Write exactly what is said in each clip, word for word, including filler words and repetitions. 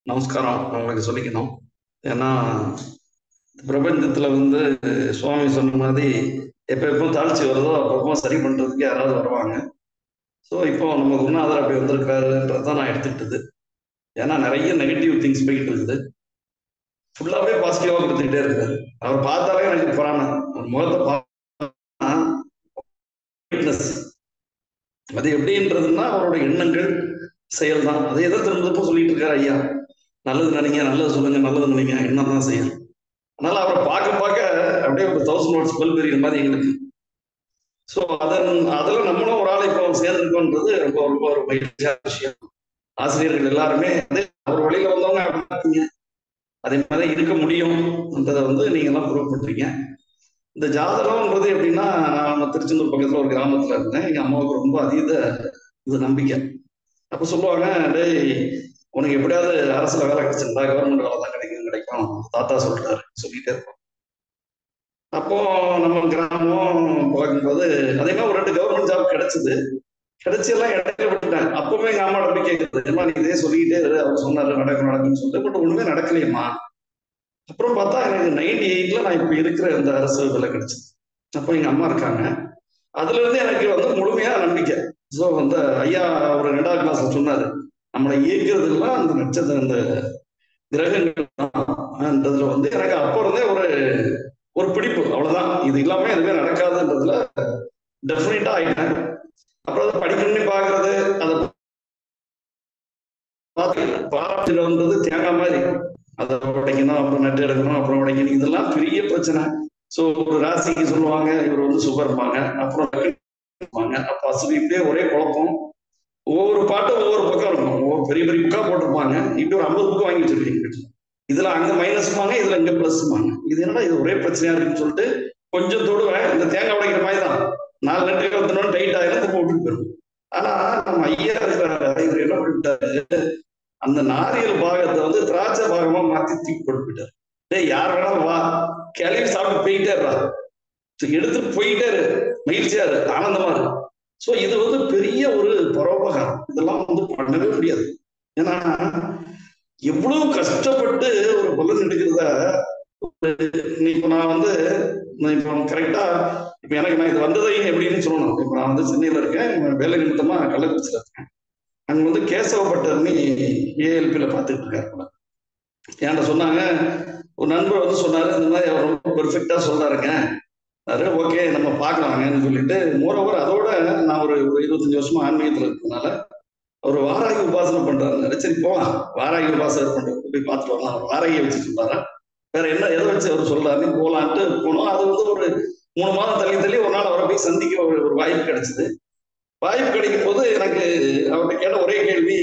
நமஸ்காரம் உங்களுக்கு சொல்லிக்கணும். ஏன்னா பிரபஞ்சத்துல வந்து சுவாமி சொன்ன மாதிரி எப்ப எப்போ தாழ்ச்சி வருதோ அப்பப்போ சரி பண்றதுக்கு யாராவது வருவாங்க. ஸோ இப்போ நம்ம குருநாதர் அப்படி வந்திருக்காருன்றதான் நான் எடுத்துக்கிட்டது. ஏன்னா நிறைய நெகட்டிவ் திங்ஸ் போயிட்டு இருக்குது, ஃபுல்லாவே பாசிட்டிவா கொடுத்துக்கிட்டே இருக்காரு. அவர் பார்த்தாலே எனக்கு பொறாம. அவர் முகத்தை பார்த்தா weakness. அது எப்படின்றதுன்னா அவருடைய எண்ணங்கள் செயல் தான். அதை எதை திரும்ப திரும்ப சொல்லிட்டு இருக்காரு ஐயா. நல்லது நினைங்க, நல்லது சொல்லுங்க, நல்லது நினைங்க, எண்ணம் தான் செய்யும். அதனால அவரை பார்க்க பார்க்க அப்படியே ஒரு தௌசண்ட் வாட்ஸ் பல்ப் எரியுற மாதிரி எங்களுக்கு. ஸோ அதன் அதில் நம்மளும் ஒரு ஆள் இப்போ சேர்ந்துருக்கோன்றது ரொம்ப ரொம்ப ஒரு மகிழ்ச்சியான விஷயம். ஆசிரியர்கள் எல்லாருமே அதே அவர் வழியில வந்தவங்க அப்படி பார்த்தீங்க, அதே மாதிரி இருக்க முடியும்ன்றதை வந்து நீங்க எல்லாம் ப்ரூவ் பண்றீங்க. இந்த ஜாதகம்ன்றது எப்படின்னா, நான் திருச்செந்தூர் பக்கத்துல ஒரு கிராமத்துல இருந்தேன். எங்க அம்மாவுக்கு ரொம்ப அதீத இது நம்பிக்கை. அப்ப சொல்லுவாங்க, டேய் உனக்கு எப்படியாவது அரசுல வேலை கிடைச்சிருந்தா கவர்மெண்ட் வேலை தான் கிடைக்கும் கிடைக்கும் தாத்தா சொல்றாரு சொல்லிட்டே இருப்போம். அப்போ நம்ம கிராமம் பார்க்கும்போது அதே மாதிரி ஒரு ரெண்டு கவர்மெண்ட் ஜாப் கிடைச்சது. கிடைச்சி எல்லாம் இடையில விட்டுட்டேன். அப்பவுமே எங்க அம்மா போய் கேட்குறது, ஏமா நீ இதே சொல்லிக்கிட்டே இரு, அவர் சொன்னாரு நடக்கும் நடக்கும்னு சொல்லிட்டு, பட் ஒண்ணுமே நடக்கலையம்மா. அப்புறம் பார்த்தா எனக்கு நைன்டி எயிட்ல நான் இப்ப இருக்கிற இந்த அரசு வேலை கிடைச்சது. அப்போ எங்க அம்மா இருக்காங்க. அதுல இருந்து எனக்கு வந்து முழுமையா நம்பிக்கை. ஸோ வந்து ஐயா ஒரு ரெண்டாவது கிளாஸ்ல சொன்னாரு, நம்மளை இயக்குறதுலாம் அந்த நட்சத்திரம் அந்த கிரகங்கள்ன்றதுல வந்து எனக்கு அப்போ இருந்தே ஒரு ஒரு பிடிப்பு. அவ்வளவுதான், இது இல்லாம எதுவுமே நடக்காதுன்றதுல டெஃபினட்டா ஆயிட்டேன். அப்புறம் அதை படிக்கணும்னு பாக்குறது, அதை பாராட்டுறது தேங்காய் மாதிரி அதை உடைக்கணும், அப்புறம் நட்டு எடுக்கணும், அப்புறம் உடைக்கணும், இதெல்லாம் பெரிய பிரச்சனை. ஸோ ஒரு ராசிக்கு சொல்லுவாங்க இவர் வந்து சுகர் இருப்பாங்க, அப்புறம் அப்ப அசுவி இப்படியே ஒரே குழப்பம். ஒவ்வொரு பாட்டும் ஒவ்வொரு பக்கம் இருக்கும். ஒவ்வொரு பெரிய பெரிய புக்கா போட்டிருப்பாங்க. இப்படி ஒரு ஐம்பது புக்கு வாங்கி வச்சிருக்கீங்க. இதுல அங்க மைனஸ்மாங்க, இதுல இங்க பிளஸ்மாங்க. இது என்னடா இது ஒரே பிரச்சனையா இருக்குன்னு சொல்லிட்டு கொஞ்சம் தொடுவேன். இந்த தேங்காய் உடைக்கிற மாதிரி தான், நாலு நெட்டு வந்துடும், டைட் ஆயிரம் திரும்ப விட்டுட்டு போயிடும். ஆனா நம்ம ஐயா இருக்கிறாரு, இவர் என்ன பண்ணிட்டாரு, அந்த நாரியல் பாகத்தை வந்து திராட்சை பாகமா மாத்தி தூக்கி போட்டு போயிட்டாரு. டேய் யார் வேணாலும் வா, கிளவி சாப்பிட்டு போயிட்டே இருக்கா, எடுத்துட்டு போயிட்டே இரு, மகிழ்ச்சியா இரு, ஆனந்தமா இரு. சோ இது வந்து பெரிய ஒரு பரோபகாரம். இதெல்லாம் வந்து பண்ணவே முடியாது. ஏன்னா எவ்வளவு கஷ்டப்பட்டு ஒரு பலன் எடுக்கிறத. இப்ப நான் வந்து இப்போ கரெக்டா இப்ப எனக்கு நான் இது வந்ததை எப்படின்னு சொல்லணும். இப்ப நான் வந்து சென்னையில இருக்கேன், வேலை நிமித்தமா கள்ளக்குறிச்சியில இருக்கேன். அங்க வந்து கேசவ பட்டர்னு ஏஎல்பியில பாத்துக்கிட்டு இருக்காரு. என்கிட்ட சொன்னாங்க, ஒரு நண்பர் வந்து சொன்னாரு, இந்த மாதிரி அவர் ரொம்ப பெர்ஃபெக்டா சொல்றாருங்க, ஓகே நம்ம பார்க்கலாங்கன்னு சொல்லிட்டு. மோரோவர் அதோட நான் ஒரு ஒரு இருபத்தஞ்சு வருஷமா ஆன்மீகத்துல இருக்கிறதுனால ஒரு வாராகி உபாசனை பண்றாரு. சரி போலாம், வாராகி உபாசனை பண்றது போய் பார்த்துட்டு வரலாம். அவர் வாராகியை வச்சு சொல்றாரா, வேற என்ன எதை வச்சு அவர் சொல்றாருன்னு போலான்ட்டு போனோம். அது வந்து ஒரு மூணு மாதம் தள்ளி தள்ளி ஒரு நாள் அவரை போய் சந்திக்க ஒரு ஒரு வாய்ப்பு கிடைச்சது. வாய்ப்பு கிடைக்கும் போது எனக்கு அவர்கிட்ட கேட்ட ஒரே கேள்வி,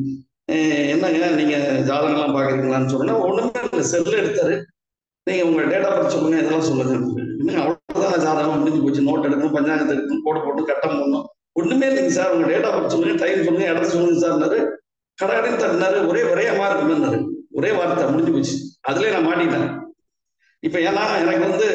என்னங்க நீங்க ஜாதகம்லாம் பாக்குறீங்களான்னு சொன்னா, ஒண்ணுமே செல்ல எடுத்தாரு, நீங்க உங்க டேட் ஆஃப் பர்த் சொல்லுங்க, இதெல்லாம் சொல்லுங்க. இன்னும் அவ்வளவுதான், ஜாதகம் முடிஞ்சு போச்சு, நோட் எடுக்கணும், பஞ்சாங்கத்தை எடுக்கணும், போட்டு போட்டு கட்டம் பண்ணணும், ஒண்ணுமே இல்லைங்க சார், உங்க டேட் ஆஃப் பர்த் சொல்லுங்க, டைம் சொல்லுங்க, இடத்த சொல்லுங்க சார்னாரு. கடையடைன்னு தட்டினாரு. ஒரே விரயமா இருக்குன்னாரு. ஒரே வார்த்தை முடிஞ்சு போச்சு. அதுலயே நான் மாட்டிட்டேன். இப்ப ஏன்னா எனக்கு வந்து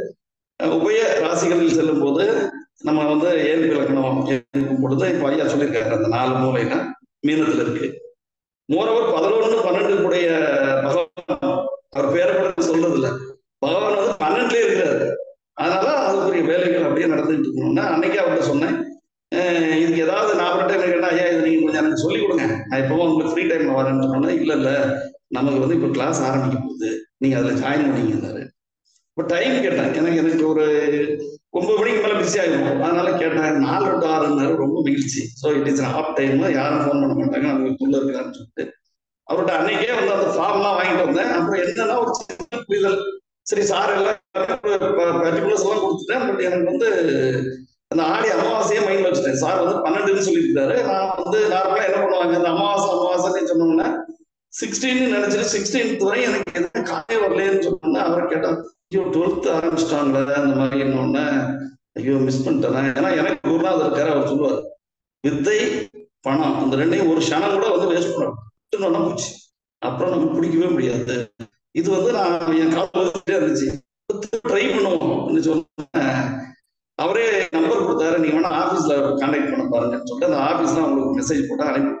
உபய ராசிகளில் செல்லும் போது நம்ம வந்து ஏழு இலக்கணம் இருக்கும் பொழுது இப்ப ஐயா சொல்லியிருக்காரு, அந்த நாலு மூலையில மீனத்துல இருக்கு. மோரவர் பதினொன்னு பன்னெண்டு கூடிய பகவான், அவர் பேரை கூட சொல்றது இல்லை, பகவான் வந்து பன்னெண்டுலயே இருக்கிறாரு. அதனால அதுக்குரிய வேலைகள் அப்படியே நடந்துட்டு இருக்கணும்னா அன்னைக்கே அவர்கிட்ட சொன்னேன், இதுக்கு ஏதாவது நான் டைம் கேட்டா, ஐயா இது நீங்க கொஞ்சம் எனக்கு சொல்லிக் கொடுங்க, நான் இப்பவும் உங்களுக்கு ஃப்ரீ டைம்ல வரேன்னு சொன்னேன். இல்ல இல்ல நமக்கு வந்து இப்போ கிளாஸ் ஆரம்பிக்க போகுது, நீங்க அதுல ஜாயின் பண்ணிங்கன்னாரு. இப்போ டைம் கேட்டேன், எனக்கு எனக்கு ஒரு ஒன்பது மணிக்கு மேல பிஸி ஆகிடும், அதனால கேட்டேன். நாலு டு ஆறுனாரு. ரொம்ப மகிழ்ச்சி. So it is off time, யாரும் ஃபோன் பண்ண மாட்டாங்க, நமக்கு உள்ள இருக்காருன்னு சொல்லிட்டு அவர்கிட்ட அன்னைக்கே வந்து அந்த ஃபார்ம்லாம் வாங்கிட்டு வந்தேன். அப்புறம் என்னன்னா ஒரு சின்ன புரிதல், சரி சார் எல்லாம் பர்டிகுலர்ஸ் எல்லாம் கொடுத்துட்டேன். பட் எனக்கு வந்து அந்த ஆடி அமாவாசையே மைண்ட்ல வச்சுட்டேன். சார் வந்து பன்னெண்டுன்னு சொல்லியிருக்காரு. நான் வந்து நார்மலா என்ன பண்ணுவாங்க, அந்த அமாவாசை அமாவாசைன்னு சொன்னோம்னா சிக்ஸ்டீன் நினைச்சிட்டு சிக்ஸ்டீன்த் வரை எனக்கு எதுவும் காய வரலன்னு சொன்னோம்னா அவரை கேட்டா, ஐயோ டுவெல்த் ஆரம்பிச்சிட்டாங்களே அந்த மாதிரி என்னொன்னு, ஐயோ மிஸ் பண்ணிட்டேன். ஏன்னா எனக்கு குருநாதர் இருக்காரு, அவர் சொல்லுவார், வித்தை பணம் இந்த ரெண்டையும் ஒரு க்ஷணம் கூட வந்து வேஸ்ட் பண்ண போச்சு, அப்புறம் நமக்கு பிடிக்கவே முடியாது. இது வந்து நான் என் காலத்துல இருந்துச்சு, ட்ரை பண்ணுவோம் சொன்னேன். அவரே நம்பர் கொடுத்தாரு, நீங்க வேணா ஆபீஸ்ல கான்டாக்ட் பண்ண பாருங்கன்னு சொல்லிட்டு அந்த ஆபீஸ்ல உங்களுக்கு மெசேஜ் போட்டு அனுப்பிவிட்டேன்.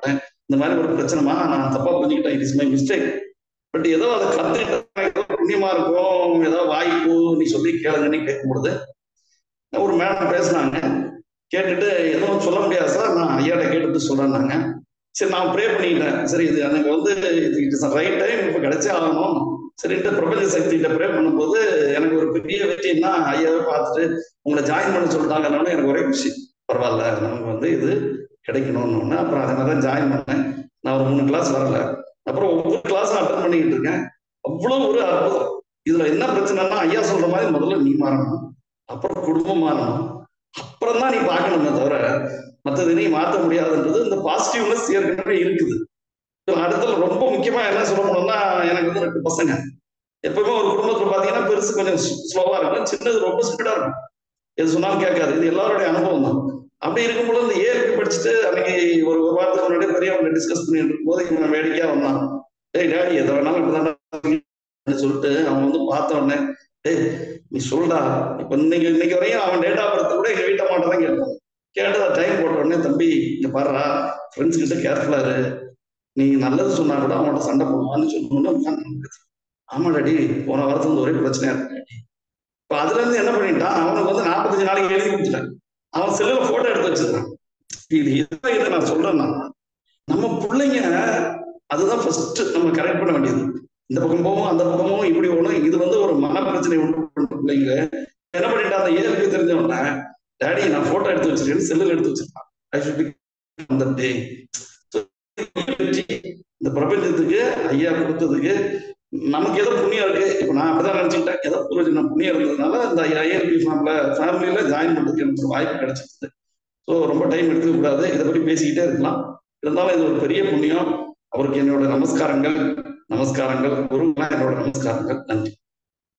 இந்த மாதிரி ஒரு பிரச்சனைமா, நான் தப்பா புரிஞ்சுக்கிட்டேன், it is my mistake. But ஏதோ அதை கத்துக்கிட்ட ஏதோ புண்ணியமா இருக்கும், ஏதோ வாய்ப்பு நீ சொல்லி கேளுங்கன்னு கேட்கும்பொழுது ஒரு மேடம் பேசினாங்க. கேட்டுட்டு எதுவும் சொல்ல முடியாது சார், நான் ஐயாட்ட கேட்டுட்டு சொல்றேன்னாங்க. சரி, நான் ப்ரே பண்ணிக்கிட்டேன். சரி, இது எனக்கு வந்து இட் இஸ் ரைட் டைம், இப்போ கிடைச்சே ஆகணும். சரின்ட்டு பிரபஞ்ச சக்திகிட்ட ப்ரே பண்ணும்போது எனக்கு ஒரு பெரிய வெற்றின்னா, ஐயாவை பார்த்துட்டு உங்களை ஜாயின் பண்ண சொல்லிட்டாங்கன்னு எனக்கு ஒரே விஷி. பரவாயில்ல, நமக்கு வந்து இது கிடைக்கணும்னு ஒண்ணு. அப்புறம் அதை மாதிரி தான் ஜாயின் பண்ணேன். நான் ஒரு மூணு கிளாஸ் வரல. அப்புறம் ஒவ்வொரு கிளாஸும் அட்டன் பண்ணிக்கிட்டு இருக்கேன். அவ்வளவு ஒரு அற்புதம். இதுல என்ன பிரச்சனைன்னா, ஐயா சொல்ற மாதிரி முதல்ல நீ மாறணும், அப்புறம் குடும்பம் மாறணும், அப்புறம் தான் நீ பார்க்கணுமே தவிர மற்றது நீ மாற்ற முடியாதுன்றது இந்த பாசிட்டிவ்னஸ் ஏற்கனவே இருக்குது. அடுத்தது ரொம்ப முக்கியமா என்ன சொல்ல போனோம்னா, எனக்கு வந்து ரெண்டு பசங்க. எப்பவுமே ஒரு குடும்பத்துல பாத்தீங்கன்னா பெருசு கொஞ்சம் ஸ்லோவா இருக்கும், சின்னது ரொம்ப ஸ்பீடா இருக்கும், எது சொன்னாலும் கேட்காது. இது எல்லாருடைய அனுபவம் தான். அப்படி இருக்கும்போது இந்த ஏற்கு படிச்சுட்டு அன்னைக்கு ஒரு ஒரு வாரத்துக்கு முன்னாடி பெரியவங்க டிஸ்கஸ் பண்ணிட்டு இருக்கும்போது இவன் வேடிக்கையா வந்தான். டேய் டாடி, எதை வேணாலும் இப்படிதான் சொல்லிட்டு அவன் வந்து பார்த்த உடனே, டேய் நீ சொல்டா, இப்ப இன்னைக்கு இன்னைக்கு வரையும் அவன் டேட் ஆஃப் பர்த் கூட எங்க வீட்டை மாட்டதான் கேட்பான். கேட்டதா டைம் போட்ட உடனே, தம்பி இங்க பாடுறா, ஃப்ரெண்ட்ஸ் கிட்ட கேர்ஃபுல்லா இரு, நீ நல்லது சொன்னா கூட அவன்கிட்ட சண்டை போடுவான்னு சொல்லணும்னு. ஆமா டாடி, போன வாரத்துல வந்து ஒரே பிரச்சனையா இருக்கு. இப்ப அதுல இருந்து என்ன பண்ணிட்டான், அவனுக்கு வந்து நாற்பத்தஞ்சு நாளைக்கு எழுதி கொடுத்துட்டான். அவன் செல்லுல போட்டோ எடுத்து வச்சிருக்கான். இது இதை நான் சொல்றேன்னா, நம்ம பிள்ளைங்க அதுதான் ஃபர்ஸ்ட் நம்ம கரெக்ட் பண்ண வேண்டியது. இந்த பக்கம் போவோம், அந்த பக்கமும் இப்படி போகணும். இது வந்து ஒரு மன பிரச்சனை உண்டு பண்ற பிள்ளைங்க என்ன பண்ணிட்டான், அந்த ஏழுக்கு தெரிஞ்சவன, டாடி நான் போட்டோ எடுத்து வச்சிருக்கேன்னு செல்லுல எடுத்து வச்சிருக்கான். ஐ ஷுட் பி அந்த டே. இந்த பிரபஞ்சத்துக்கு ஐயா கொடுத்ததுக்கு நமக்கு ஏதோ புண்ணியம் இருக்கு. இப்ப நான் அப்படிதான் நினைச்சுக்கிட்டேன், ஏதோ புரோஜனம் புண்ணியம் இருந்ததுனால இந்த ஐஏபி ஃபார்ம்ல ஃபேமிலியில ஜாயின் பண்றதுக்கு எனக்கு ஒரு வாய்ப்பு கிடைச்சிருக்குது. ஸோ ரொம்ப டைம் எடுத்துக்க கூடாது, இதை பற்றி பேசிக்கிட்டே இருக்கலாம். இருந்தாலும் இது ஒரு பெரிய புண்ணியம். அவருக்கு என்னோட நமஸ்காரங்கள், நமஸ்காரங்கள் குருங்களா என்னோட நமஸ்காரங்கள். நன்றி.